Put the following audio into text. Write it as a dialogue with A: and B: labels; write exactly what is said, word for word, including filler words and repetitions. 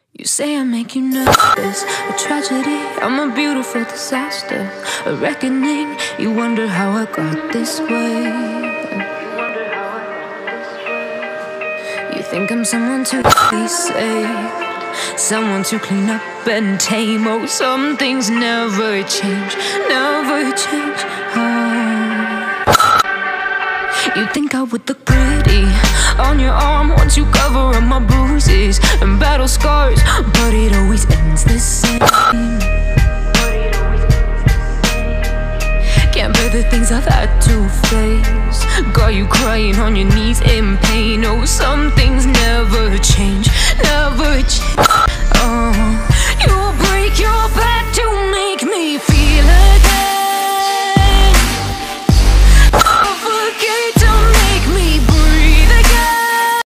A: You say I make you nervous, a tragedy, I'm a beautiful disaster, a reckoning. You wonder how I got this way. You think I'm someone to be saved, someone to clean up and tame. Oh, some things never change, never change. Oh. You think I would look pretty on your arm once you cover up my bruises and battle scars, but it always ends the same. Can't bear the things I've had to face, got you crying on your knees in pain. Oh, some things